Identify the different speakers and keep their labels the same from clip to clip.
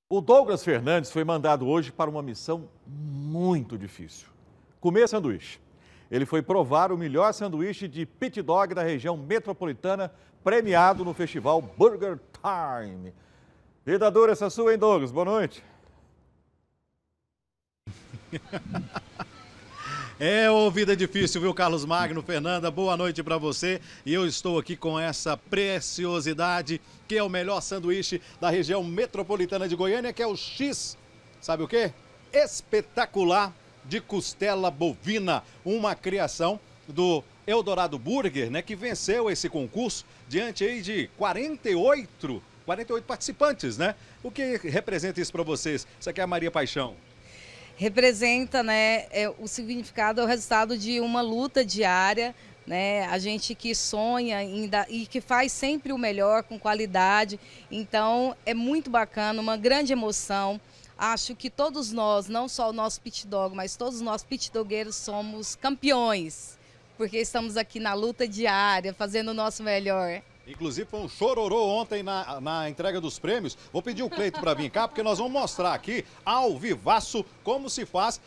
Speaker 1: O Douglas Fernandes foi mandado hoje para uma missão muito difícil: comer sanduíche. Ele foi provar o melhor sanduíche de pit dog da região metropolitana, premiado no festival Burger Time. Vida dura essa sua, hein, Douglas? Boa noite.
Speaker 2: Vida difícil, viu, Carlos Magno, Fernanda? Boa noite para você. E eu estou aqui com essa preciosidade, que é o melhor sanduíche da região metropolitana de Goiânia, que é o X, sabe o quê? Espetacular, de costela bovina, uma criação do Eldorado Burger, né, que venceu esse concurso diante aí de 48 participantes, né? O que representa isso para vocês? Isso aqui é a Maria Paixão.
Speaker 3: Representa, né, o significado, é o resultado de uma luta diária, né, a gente que sonha ainda e que faz sempre o melhor, com qualidade. Então é muito bacana, uma grande emoção. Acho que todos nós, não só o nosso pit dog, mas todos nós pit dogueiros somos campeões, porque estamos aqui na luta diária, fazendo o nosso melhor.
Speaker 2: Inclusive foi um chororô ontem na entrega dos prêmios. Vou pedir o Cleito para vir cá, porque nós vamos mostrar aqui, ao vivaço, como se faz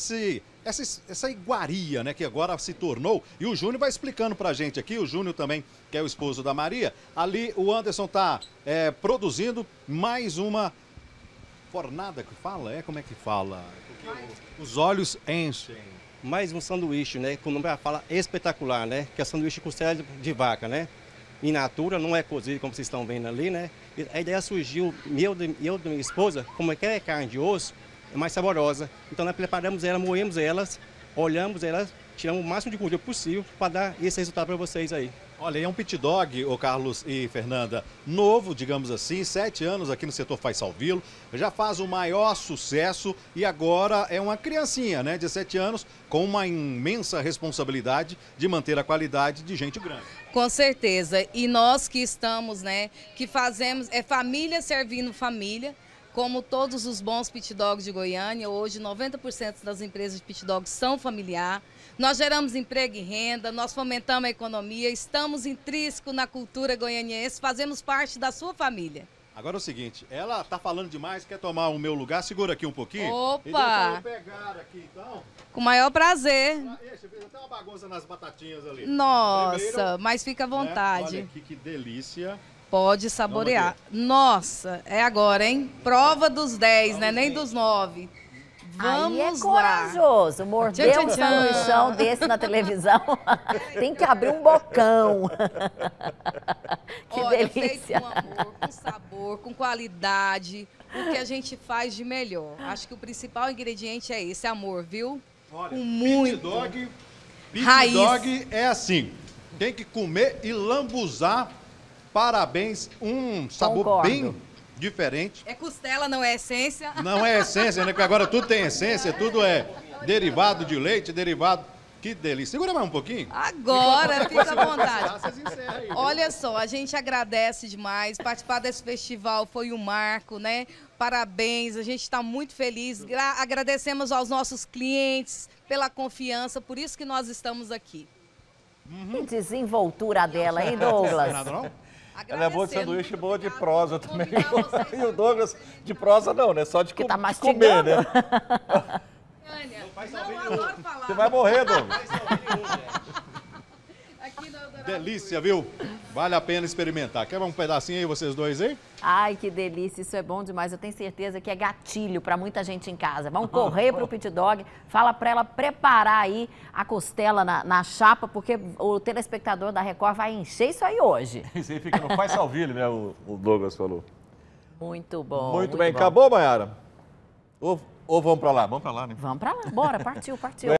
Speaker 2: essa iguaria, né, que agora se tornou. E o Júnior vai explicando pra gente aqui, o Júnior também, que é o esposo da Maria. Ali o Anderson tá produzindo mais uma fornada, que fala? Como é que fala? Porque os olhos enchem.
Speaker 4: Mais um sanduíche, né, com o nome fala espetacular, né, que é sanduíche com costela de vaca, né. In natura, não é cozido como vocês estão vendo ali, né? A ideia surgiu, eu e minha esposa, como é que é carne de osso, é mais saborosa. Então nós preparamos ela, moemos elas, olhamos elas, tiramos o máximo de gordura possível para dar esse resultado para vocês aí.
Speaker 2: Olha, é um pit dog, ô Carlos e Fernanda, novo, digamos assim, 7 anos aqui no setor Faz Salvilo, já faz o maior sucesso e agora é uma criancinha, né, de 7 anos, com uma imensa responsabilidade de manter a qualidade de gente grande.
Speaker 3: Com certeza, e nós que estamos, né, que fazemos, família servindo família, como todos os bons pit dogs de Goiânia. Hoje 90% das empresas de pit dogs são familiar. Nós geramos emprego e renda, nós fomentamos a economia, estamos intrínsecos na cultura goianiense, fazemos parte da sua família.
Speaker 2: Agora é o seguinte, ela tá falando demais, quer tomar o meu lugar? Segura aqui um pouquinho.
Speaker 3: Opa!
Speaker 2: E deixa eu pegar aqui, então.
Speaker 3: Com o maior prazer.
Speaker 2: Deixa eu ver, até uma bagunça nas batatinhas ali.
Speaker 3: Nossa,
Speaker 2: primeiro,
Speaker 3: mas fica à vontade.
Speaker 2: Olha aqui que delícia.
Speaker 3: Pode saborear. Nossa, é agora, hein? Prova dos 10, né? Nem dos 9. Vamos
Speaker 5: aí é
Speaker 3: lá.
Speaker 5: corajoso, morder um sanduichão desse na televisão, tem que abrir um bocão. Que
Speaker 3: Olha,
Speaker 5: delícia.
Speaker 3: feito com amor, com sabor, com qualidade, o que a gente faz de melhor. Acho que o principal ingrediente é esse, amor, viu?
Speaker 2: Olha,
Speaker 3: com muito.
Speaker 2: Pit dog é assim, tem que comer e lambuzar. Parabéns, um sabor
Speaker 5: Concordo.
Speaker 2: bem diferente.
Speaker 3: É costela, não é essência?
Speaker 2: Não é essência, né? Porque agora tudo tem essência, tudo é derivado de leite, derivado. Que delícia. Segura mais um pouquinho.
Speaker 3: Agora, fica à vontade.
Speaker 2: Vocês encerram aí,
Speaker 3: Olha só, a gente agradece demais. Participar desse festival foi um marco, né? Parabéns, a gente está muito feliz. Agradecemos aos nossos clientes pela confiança, por isso que nós estamos aqui.
Speaker 5: Que desenvoltura dela, hein, Douglas?
Speaker 2: Não é nada, não?
Speaker 1: Ela é boa de sanduíche e boa de prosa também. E o Douglas de prosa não, né? Só de
Speaker 5: Que tá
Speaker 1: comer,
Speaker 5: mastigando.
Speaker 1: né?
Speaker 3: Não, adoro falar.
Speaker 1: Você vai morrer, Douglas.
Speaker 2: Delícia, viu? Vale a pena experimentar. Quer um pedacinho aí, vocês dois, hein?
Speaker 5: Ai, que delícia, isso é bom demais. Eu tenho certeza que é gatilho para muita gente em casa. Vamos correr para o pit dog, fala para ela preparar aí a costela na chapa, porque o telespectador da Record vai encher isso aí hoje.
Speaker 1: Isso aí fica no Faz Salvilo, né? O Douglas falou.
Speaker 5: Muito bom.
Speaker 1: Muito bem.
Speaker 5: bom.
Speaker 1: Acabou, Mayara? Ou vamos para lá? Vamos para lá, né?
Speaker 5: Vamos para lá, bora, partiu.